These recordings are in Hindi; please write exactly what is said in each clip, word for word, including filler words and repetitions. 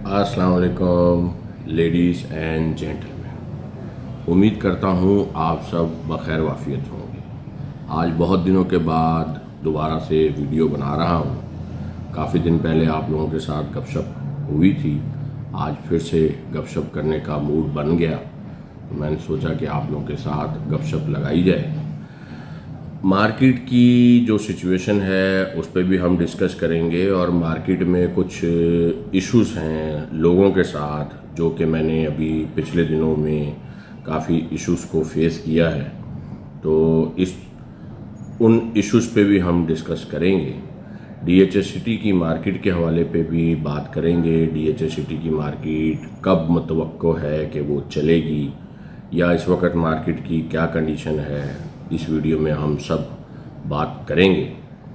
अस्सलाम वालेकुम लेडीज़ एंड जेंटलमैन। उम्मीद करता हूँ आप सब बखैर वाफियत होंगे। आज बहुत दिनों के बाद दोबारा से वीडियो बना रहा हूँ। काफ़ी दिन पहले आप लोगों के साथ गपशप हुई थी, आज फिर से गपशप करने का मूड बन गया तो मैंने सोचा कि आप लोगों के साथ गपशप लगाई जाए। मार्केट की जो सिचुएशन है उस पर भी हम डिस्कस करेंगे और मार्केट में कुछ इश्यूज़ हैं लोगों के साथ जो कि मैंने अभी पिछले दिनों में काफ़ी इश्यूज़ को फेस किया है, तो इस उन इश्यूज़ पे भी हम डिस्कस करेंगे। डीएचए सिटी की मार्केट के हवाले पे भी बात करेंगे। डीएचए सिटी की मार्केट कब मुतवक्को है कि वो चलेगी या इस वक्त मार्केट की क्या कंडीशन है, इस वीडियो में हम सब बात करेंगे।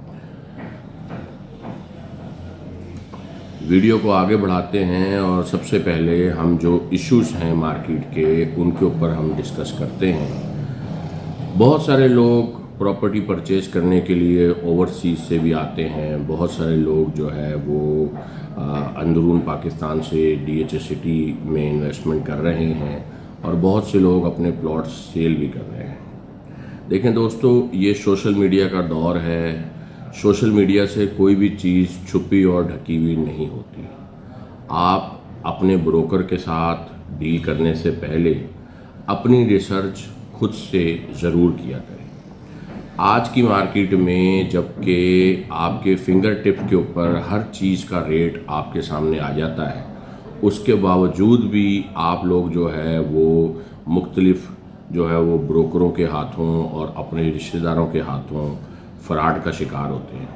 वीडियो को आगे बढ़ाते हैं और सबसे पहले हम जो इश्यूज़ हैं मार्केट के उनके ऊपर हम डिस्कस करते हैं। बहुत सारे लोग प्रॉपर्टी परचेज करने के लिए ओवरसीज़ से भी आते हैं। बहुत सारे लोग जो है वो अंदरून पाकिस्तान से डीएचए सिटी में इन्वेस्टमेंट कर रहे हैं और बहुत से लोग अपने प्लॉट्स सेल भी कर रहे हैं। देखें दोस्तों, ये सोशल मीडिया का दौर है। सोशल मीडिया से कोई भी चीज़ छुपी और ढकी हुई नहीं होती। आप अपने ब्रोकर के साथ डील करने से पहले अपनी रिसर्च खुद से ज़रूर किया करें। आज की मार्केट में जबकि आपके फिंगर टिप के ऊपर हर चीज़ का रेट आपके सामने आ जाता है, उसके बावजूद भी आप लोग जो है वो मुख्तलिफ जो है वो ब्रोकरों के हाथों और अपने रिश्तेदारों के हाथों फ्रॉड का शिकार होते हैं।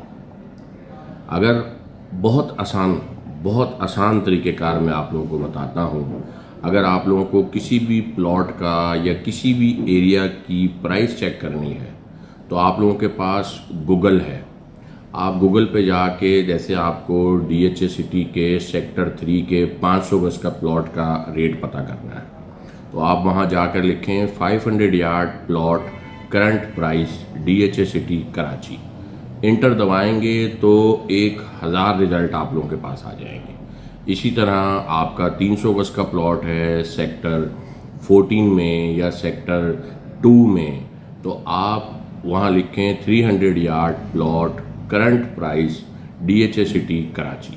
अगर बहुत आसान बहुत आसान तरीक़ेकार मैं आप लोगों को बताता हूँ, अगर आप लोगों को किसी भी प्लॉट का या किसी भी एरिया की प्राइस चेक करनी है तो आप लोगों के पास गूगल है। आप गूगल पे जाके जैसे आपको डीएचए सिटी के सेक्टर थ्री के पाँच सौ गज का प्लॉट का रेट पता करना है तो आप वहां जाकर लिखें पाँच सौ yard plot current price DHA city Karachi. Enter दबाएंगे तो एक हज़ार रिजल्ट आप लोगों के पास आ जाएंगे। इसी तरह आपका तीन सौ गज का प्लॉट है सेक्टर चौदह में या सेक्टर टू में तो आप वहां लिखें तीन सौ yard plot current price DHA city Karachi.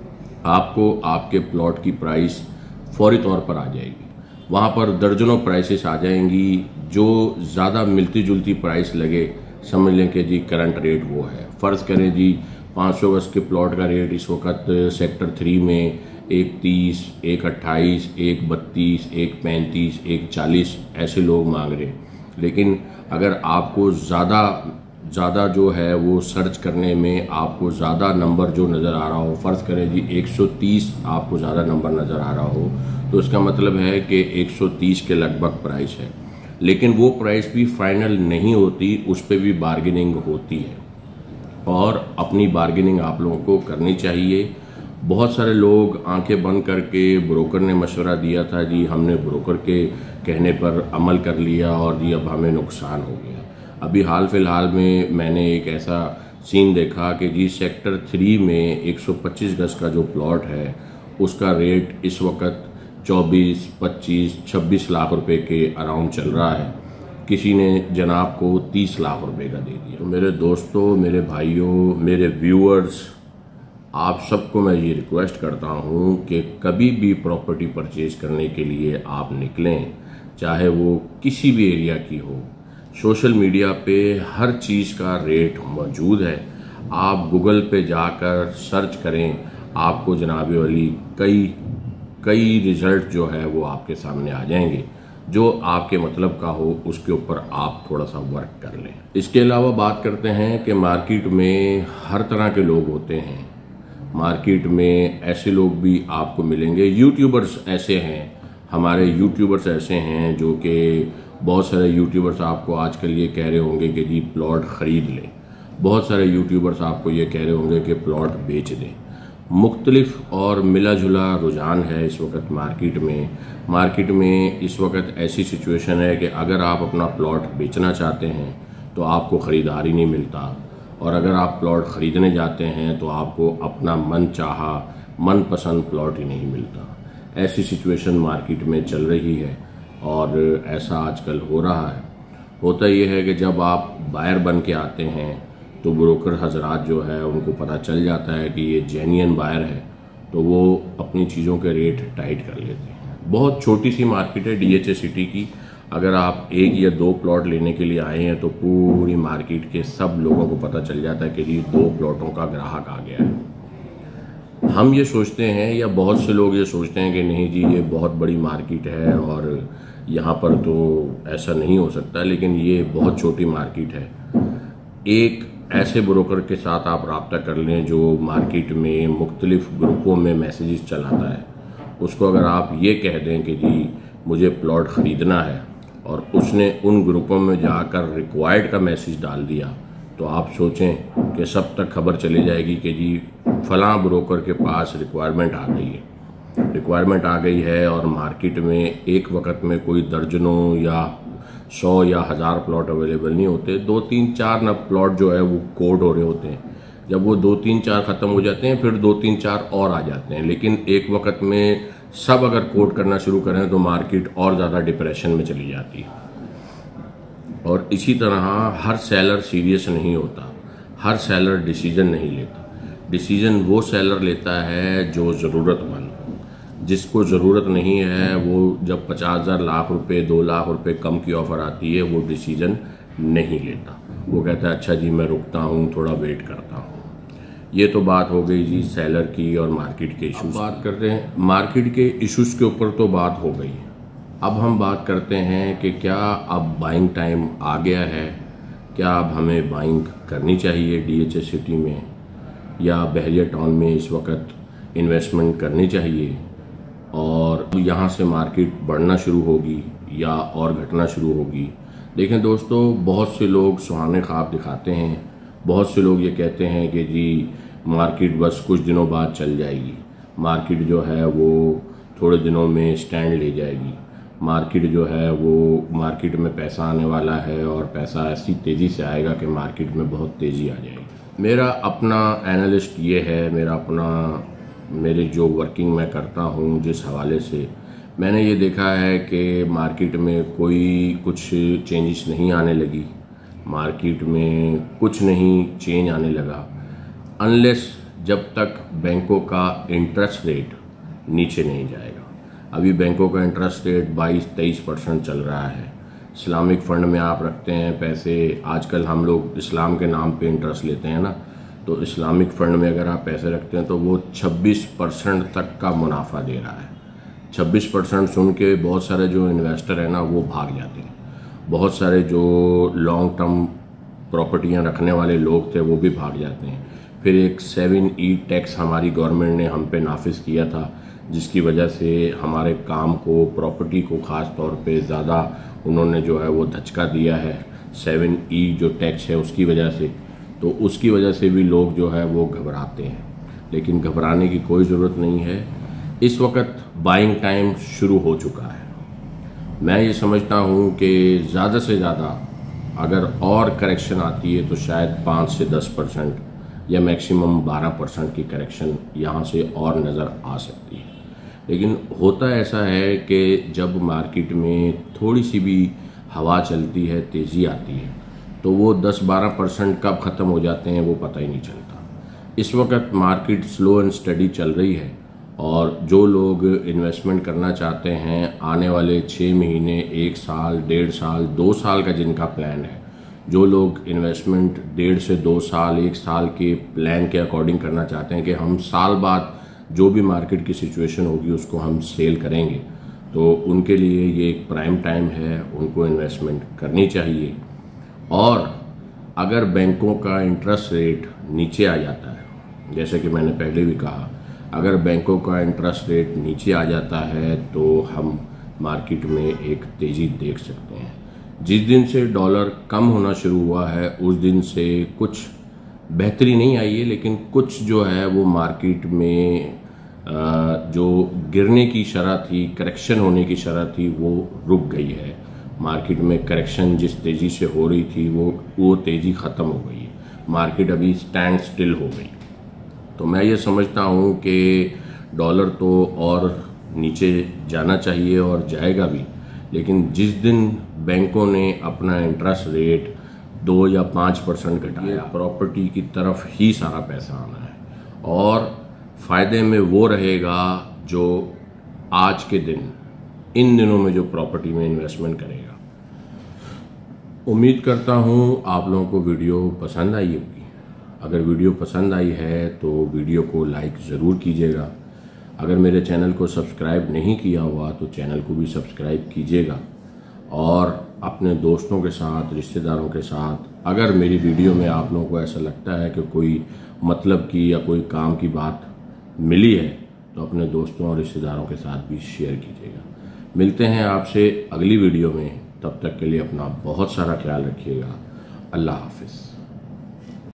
आपको आपके प्लॉट की प्राइस फौरी तौर पर आ जाएगी। वहाँ पर दर्जनों प्राइसेस आ जाएंगी। जो ज़्यादा मिलती जुलती प्राइस लगे समझ लें कि जी करंट रेट वो है। फ़र्ज़ करें जी पाँच सौ गज के प्लॉट का रेट इस वक्त सेक्टर थ्री में एक तीस, एक अट्ठाईस, एक बत्तीस, एक पैंतीस, एक चालीस ऐसे लोग मांग रहे। लेकिन अगर आपको ज़्यादा ज़्यादा जो है वो सर्च करने में आपको ज़्यादा नंबर जो नज़र आ रहा हो, फ़र्ज़ करें जी एक सौ तीस आपको ज़्यादा नंबर नज़र आ रहा हो तो इसका मतलब है कि एक सौ तीस के लगभग प्राइस है। लेकिन वो प्राइस भी फाइनल नहीं होती, उस पर भी बार्गेनिंग होती है और अपनी बार्गेनिंग आप लोगों को करनी चाहिए। बहुत सारे लोग आंखें बंद करके ब्रोकर ने मशवरा दिया था जी, हमने ब्रोकर के कहने पर अमल कर लिया और जी अब हमें नुकसान हो गया। अभी हाल फिलहाल में मैंने एक ऐसा सीन देखा कि जी सेक्टर थ्री में एक सौ पच्चीस गज का जो प्लॉट है उसका रेट इस वक्त चौबीस, पच्चीस, छब्बीस लाख रुपए के अराउंड चल रहा है। किसी ने जनाब को तीस लाख रुपए का दे दिया। तो मेरे दोस्तों, मेरे भाइयों, मेरे व्यूअर्स, आप सबको मैं ये रिक्वेस्ट करता हूँ कि कभी भी प्रॉपर्टी परचेज करने के लिए आप निकलें, चाहे वो किसी भी एरिया की हो, सोशल मीडिया पे हर चीज़ का रेट मौजूद है। आप गूगल पे जाकर सर्च करें, आपको जनाब वाली कई कई रिज़ल्ट जो है वो आपके सामने आ जाएंगे। जो आपके मतलब का हो उसके ऊपर आप थोड़ा सा वर्क कर लें। इसके अलावा बात करते हैं कि मार्केट में हर तरह के लोग होते हैं। मार्केट में ऐसे लोग भी आपको मिलेंगे। यूट्यूबर्स ऐसे हैं, हमारे यूट्यूबर्स ऐसे हैं जो कि बहुत सारे यूट्यूबर्स आपको आजकल ये कह रहे होंगे कि जी प्लॉट ख़रीद लें। बहुत सारे यूट्यूबर्स आपको ये कह रहे होंगे कि प्लॉट बेच दें। मुख्तलिफ और मिला जुला रुझान है इस वक्त मार्केट में। मार्केट में इस वक्त ऐसी सिचुएशन है कि अगर आप अपना प्लॉट बेचना चाहते हैं तो आपको ख़रीदार ही नहीं मिलता, और अगर आप प्लॉट ख़रीदने जाते हैं तो आपको अपना मन चाहा मनपसंद प्लॉट ही नहीं मिलता। ऐसी सिचुएशन मार्केट में चल रही है और ऐसा आजकल हो रहा है। होता यह है कि जब आप बायर बन के आते हैं तो ब्रोकर हजरात जो है उनको पता चल जाता है कि ये जेन्युइन बायर है, तो वो अपनी चीज़ों के रेट टाइट कर लेते हैं। बहुत छोटी सी मार्केट है डीएचए सिटी की। अगर आप एक या दो प्लॉट लेने के लिए आए हैं तो पूरी मार्केट के सब लोगों को पता चल जाता है कि ये दो प्लॉटों का ग्राहक आ गया है। हम ये सोचते हैं या बहुत से लोग ये सोचते हैं कि नहीं जी ये बहुत बड़ी मार्केट है और यहाँ पर तो ऐसा नहीं हो सकता, लेकिन ये बहुत छोटी मार्केट है। एक ऐसे ब्रोकर के साथ आप रब्ता कर लें जो मार्केट में मुख्तलिफ ग्रुपों में मैसेजेस चलाता है। उसको अगर आप ये कह दें कि जी मुझे प्लॉट ख़रीदना है और उसने उन ग्रुपों में जाकर रिक्वायर्ड का मैसेज डाल दिया, तो आप सोचें कि सब तक खबर चली जाएगी कि जी फलां ब्रोकर के पास रिक्वायरमेंट आ गई है रिक्वायरमेंट आ गई है और मार्केट में एक वक्त में कोई दर्जनों या सौ या हज़ार प्लॉट अवेलेबल नहीं होते। दो तीन चार न प्लॉट जो है वो कोड हो रहे होते हैं। जब वो दो तीन चार ख़त्म हो जाते हैं फिर दो तीन चार और आ जाते हैं, लेकिन एक वक्त में सब अगर कोड करना शुरू करें तो मार्केट और ज़्यादा डिप्रेशन में चली जाती है। और इसी तरह हर सेलर सीरियस नहीं होता, हर सेलर डिसीजन नहीं लेता। डिसीजन वो सेलर लेता है जो ज़रूरतमंद हो। जिसको ज़रूरत नहीं है वो जब पचास हज़ार लाख रुपए दो लाख रुपए कम की ऑफ़र आती है वो डिसीजन नहीं लेता। वो कहता है अच्छा जी मैं रुकता हूँ, थोड़ा वेट करता हूँ। ये तो बात हो गई जी सेलर की और मार्केट के इशूज़। बात करते हैं मार्केट के इशूज़ के ऊपर तो बात हो गई। अब हम बात करते हैं कि क्या अब बाइंग टाइम आ गया है, क्या अब हमें बाइंग करनी चाहिए डीएचए सिटी में या बहरिया टाउन में इस वक्त इन्वेस्टमेंट करनी चाहिए और यहाँ से मार्केट बढ़ना शुरू होगी या और घटना शुरू होगी। देखें दोस्तों, बहुत से लोग सुहाने ख्वाब दिखाते हैं। बहुत से लोग ये कहते हैं कि जी मार्केट बस कुछ दिनों बाद चल जाएगी, मार्केट जो है वो थोड़े दिनों में स्टैंड ले जाएगी, मार्केट जो है वो मार्केट में पैसा आने वाला है और पैसा ऐसी तेज़ी से आएगा कि मार्केट में बहुत तेज़ी आ जाएगी। मेरा अपना एनालिस्ट ये है, मेरा अपना मेरे जो वर्किंग मैं करता हूँ जिस हवाले से मैंने ये देखा है कि मार्केट में कोई कुछ चेंजेस नहीं आने लगी, मार्केट में कुछ नहीं चेंज आने लगा अनलेस जब तक बैंकों का इंटरेस्ट रेट नीचे नहीं जाएगा। अभी बैंकों का इंटरेस्ट रेट बाईस तेईस परसेंट चल रहा है। इस्लामिक फ़ंड में आप रखते हैं पैसे, आजकल हम लोग इस्लाम के नाम पे इंटरेस्ट लेते हैं ना, तो इस्लामिक फ़ंड में अगर आप पैसे रखते हैं तो वो छब्बीस परसेंट तक का मुनाफा दे रहा है। छब्बीस परसेंट सुन के बहुत सारे जो इन्वेस्टर हैं ना वो भाग जाते हैं। बहुत सारे जो लॉन्ग टर्म प्रॉपर्टियां रखने वाले लोग थे वो भी भाग जाते हैं। फिर एक सेवन ई टैक्स हमारी गवर्नमेंट ने हम पे नाफिज किया था, जिसकी वजह से हमारे काम को, प्रॉपर्टी को ख़ास तौर पे ज़्यादा उन्होंने जो है वो धचका दिया है। सेवन ई जो टैक्स है उसकी वजह से, तो उसकी वजह से भी लोग जो है वो घबराते हैं, लेकिन घबराने की कोई ज़रूरत नहीं है। इस वक्त बाइंग टाइम शुरू हो चुका है। मैं ये समझता हूँ कि ज़्यादा से ज़्यादा अगर और करेक्शन आती है तो शायद पाँच से दस परसेंट या मैक्सिमम बारह परसेंट की करेक्शन यहाँ से और नज़र आ सकती है। लेकिन होता ऐसा है कि जब मार्केट में थोड़ी सी भी हवा चलती है, तेज़ी आती है, तो वो दस बारह परसेंट कब ख़त्म हो जाते हैं वो पता ही नहीं चलता। इस वक्त मार्केट स्लो एंड स्टडी चल रही है और जो लोग इन्वेस्टमेंट करना चाहते हैं आने वाले छः महीने, एक साल, डेढ़ साल, दो साल का जिनका प्लान है, जो लोग इन्वेस्टमेंट डेढ़ से दो साल, एक साल के प्लान के अकॉर्डिंग करना चाहते हैं कि हम साल बाद जो भी मार्केट की सिचुएशन होगी उसको हम सेल करेंगे, तो उनके लिए ये एक प्राइम टाइम है, उनको इन्वेस्टमेंट करनी चाहिए। और अगर बैंकों का इंटरेस्ट रेट नीचे आ जाता है, जैसे कि मैंने पहले भी कहा, अगर बैंकों का इंटरेस्ट रेट नीचे आ जाता है तो हम मार्केट में एक तेज़ी देख सकते हैं। जिस दिन से डॉलर कम होना शुरू हुआ है उस दिन से कुछ बेहतरी नहीं आई है, लेकिन कुछ जो है वो मार्केट में जो गिरने की शरह थी, करेक्शन होने की शरह थी, वो रुक गई है। मार्केट में करेक्शन जिस तेज़ी से हो रही थी वो वो तेज़ी ख़त्म हो गई है। मार्केट अभी स्टैंड स्टिल हो गई। तो मैं ये समझता हूँ कि डॉलर तो और नीचे जाना चाहिए और जाएगा भी, लेकिन जिस दिन बैंकों ने अपना इंटरेस्ट रेट दो या पाँच परसेंट घटाया, प्रॉपर्टी की तरफ ही सारा पैसा आना है और फ़ायदे में वो रहेगा जो आज के दिन इन दिनों में जो प्रॉपर्टी में इन्वेस्टमेंट करेगा। उम्मीद करता हूँ आप लोगों को वीडियो पसंद आई होगी। अगर वीडियो पसंद आई है तो वीडियो को लाइक ज़रूर कीजिएगा। अगर मेरे चैनल को सब्सक्राइब नहीं किया हुआ तो चैनल को भी सब्सक्राइब कीजिएगा और अपने दोस्तों के साथ, रिश्तेदारों के साथ, अगर मेरी वीडियो में आप लोगों को ऐसा लगता है कि कोई मतलब की या कोई काम की बात मिली है तो अपने दोस्तों और रिश्तेदारों के साथ भी शेयर कीजिएगा। मिलते हैं आपसे अगली वीडियो में, तब तक के लिए अपना बहुत सारा ख्याल रखिएगा। अल्लाह हाफिज़।